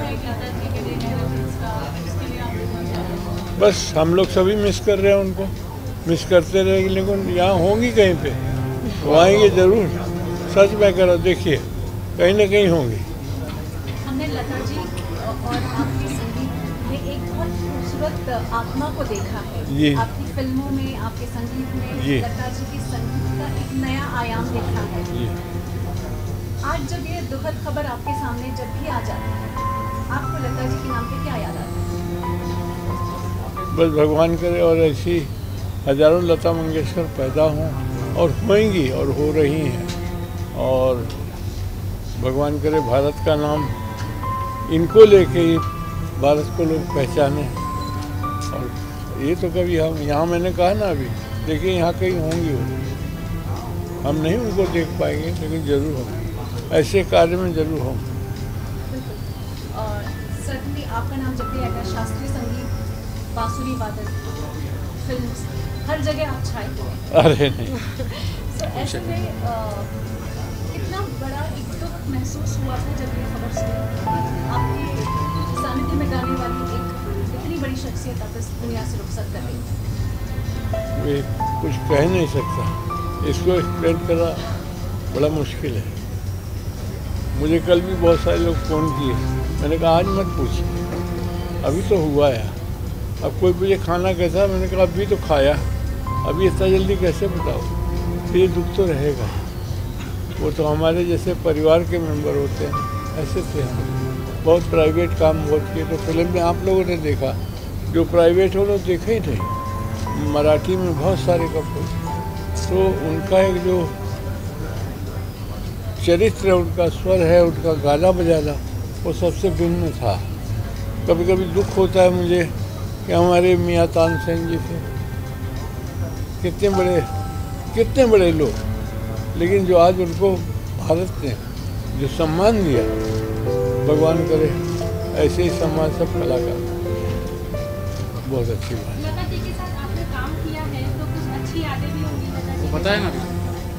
बस हम लोग सभी मिस कर रहे हैं उनको, मिस करते रहेंगे, लेकिन यहाँ होंगी कहीं पे, वो आएंगे जरूर। सच में करो, देखिए कहीं ना कहीं होंगी। हमने लता जी और आपके संगीत में एक बहुत खूबसूरत आत्मा को देखा है जी। आपकी फिल्मों में, आपके संगीत में जी। लता जी की संगीत का एक नया आयाम देखा है जी। आज जब ये दुखद खबर आपके सामने जब भी आ जाती है, आपको लता जी के नाम पे क्या याद आता है? बस भगवान करे और ऐसी हजारों लता मंगेशकर पैदा हों, और होंगी और हो रही हैं, और भगवान करे भारत का नाम इनको लेके ही भारत को लोग पहचाने। और ये तो कभी हम यहाँ, मैंने कहा ना अभी, देखिए यहाँ कहीं होंगी वो, हम नहीं उनको देख पाएंगे लेकिन ज़रूर होंगे, ऐसे कार्य में ज़रूर होंगे। और certainly आपका नाम जब भी आएगा, शास्त्रीय संगीत, बांसुरी वादक, फिल्म, हर जगह आप छाए हुए हैं। अरे नहीं। So, ऐसे में कितना बड़ा एक दुख महसूस हुआ था जब ये खबर सुनी आपके सानिध्य में गाने वाली एक इतनी बड़ी शख्सियत आप इस दुनिया से रुखसत कर रही। वे कुछ कह नहीं सकता, इसको एक्सप्लेन करना बड़ा मुश्किल है। मुझे कल भी बहुत सारे लोग फ़ोन किए, मैंने कहा आज मत पूछिए, अभी तो हुआ है। अब कोई मुझे खाना कैसा, मैंने कहा अभी तो खाया, अभी इतना जल्दी कैसे बताओ, फिर ये दुख तो रहेगा। वो तो हमारे जैसे परिवार के मेंबर होते हैं, ऐसे थे हम। बहुत प्राइवेट काम बहुत किए, तो फिल्म में आप लोगों ने देखा, जो प्राइवेट हो लोग देखे ही नहीं, मराठी में बहुत सारे कपूर, तो उनका एक जो चरित्र, उनका स्वर है, उनका गाना बजाना, वो सबसे भिन्न था। कभी कभी दुख होता है मुझे कि हमारे मियाँ तानसेन जी थे, कितने बड़े लोग, लेकिन जो आज उनको भारत ने जो सम्मान दिया, भगवान करे ऐसे ही सम्मान सब कलाकार, बहुत अच्छी बात है। लता जी के साथ आपने काम किया है तो कुछ अच्छी यादें भी होंगी लता जी, बताए ना अभी।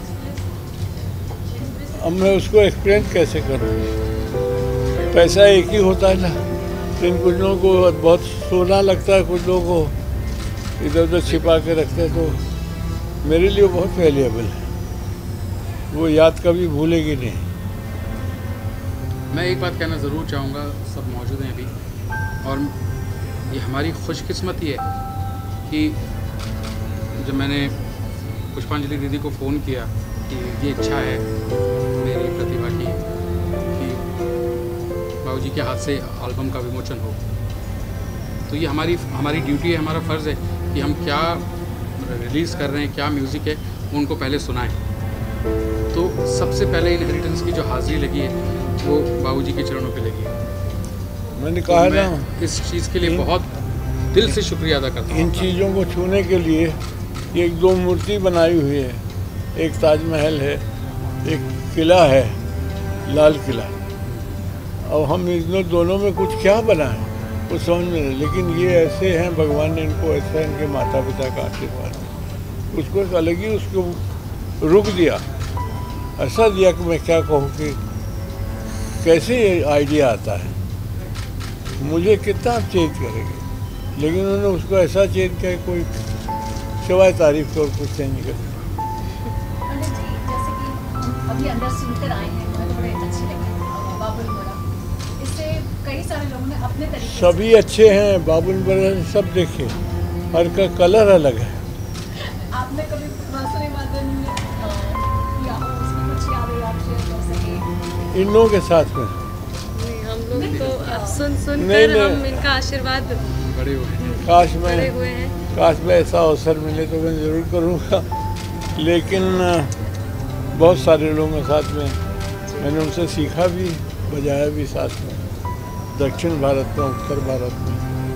अब मैं उसको एक्सप्लेन कैसे करूँ, पैसा एक ही होता है ना, लेकिन कुछ लोगों को बहुत सोना लगता है, कुछ लोगों को इधर उधर छिपा के रखते हैं, तो मेरे लिए बहुत वैल्यूएबल है, वो याद कभी भूलेगी नहीं। मैं एक बात कहना ज़रूर चाहूँगा, सब मौजूद हैं अभी, और ये हमारी खुशकिस्मती है कि जब मैंने पुष्पांजलि दीदी को फ़ोन किया कि ये इच्छा है मेरी प्रतिभा की कि बाबूजी के हाथ से एल्बम का विमोचन हो, तो ये हमारी ड्यूटी है, हमारा फ़र्ज़ है कि हम क्या रिलीज़ कर रहे हैं, क्या म्यूज़िक है, उनको पहले सुनाएं। तो सबसे पहले इनहेरिटेंस की जो हाज़िरी लगी है वो बाबूजी के चरणों पे लगी है। मैंने कहा तो ना, इस चीज़ के लिए बहुत दिल से शुक्रिया अदा करता हूँ। इन चीज़ों को छूने के लिए एक दो मूर्ति बनाई हुई है, एक ताजमहल है, एक किला है, लाल किला। अब हम इन दोनों में कुछ क्या बनाएं वो समझ में नहीं, लेकिन ये ऐसे हैं, भगवान ने इनको ऐसा इनके माता पिता का आशीर्वाद, उसको एक अलग ही उसको रुक दिया, ऐसा दिया कि मैं क्या कहूँ कि कैसे ये आइडिया आता है, मुझे कितना आप चेंज करेंगे, लेकिन उन्होंने उसको ऐसा चेंज किया कोई सिवाय तारीफ को और कुछ चेंज नहीं कर। पंडित जी, जैसे कि हम अभी अंदर सुनकर आए हैं, मुझे तो बड़े अच्छे लगे बाबुल मोरा, इससे कई सारे लोगों ने अपने तरीके से, सभी अच्छे हैं, बाबुल मोरा सब देखे, हर का कलर अलग है। आपने कभी बांसुरी वादन किया हो, उसमें कुछ यादें आप शेयर कर सके? इन लोगों के साथ में नहीं, हम लोग तो अब सुन नहीं, कर हम इनका आशीर्वाद बड़े हुए हैं। बड़े हुए हैं। काश में ऐसा अवसर मिले तो मैं ज़रूर करूँगा, लेकिन बहुत सारे लोगों के साथ में मैंने उनसे सीखा भी, बजाया भी साथ में, दक्षिण भारत में, उत्तर भारत में।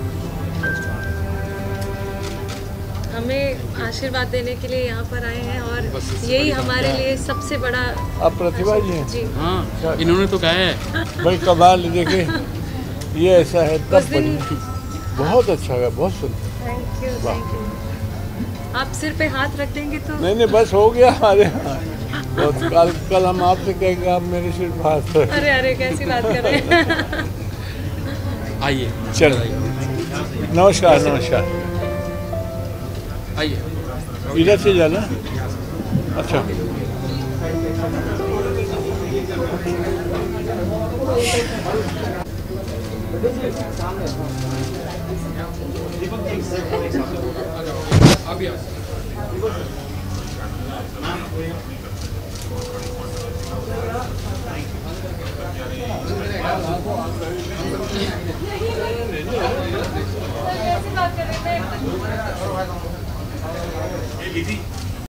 हमें आशीर्वाद देने के लिए यहाँ पर आए हैं, और बस इससे यही बड़ी बात हमारे क्या है? लिए सबसे बड़ा। आप प्रतिभा जी हैं? जी, हाँ, इन्होंने तो कहा है भाई कमाल, देखे ये ऐसा है उस तब दिन बहुत अच्छा है, बहुत सुंदर। थैंक यू, वाह। Thank you. आप सिर पे हाथ रख देंगे तो नहीं बस हो गया हमारे यहाँ। बहुत कल हम आपसे कहेंगे आप मेरे सिर पर हाथ रखें। अरे कैसी बात कर रहे हैं। आइए चलो। आइए नमस्कार नमस्कार। आइए इधर से जाना। अच्छा अभी कैसे बात कर रहे थे?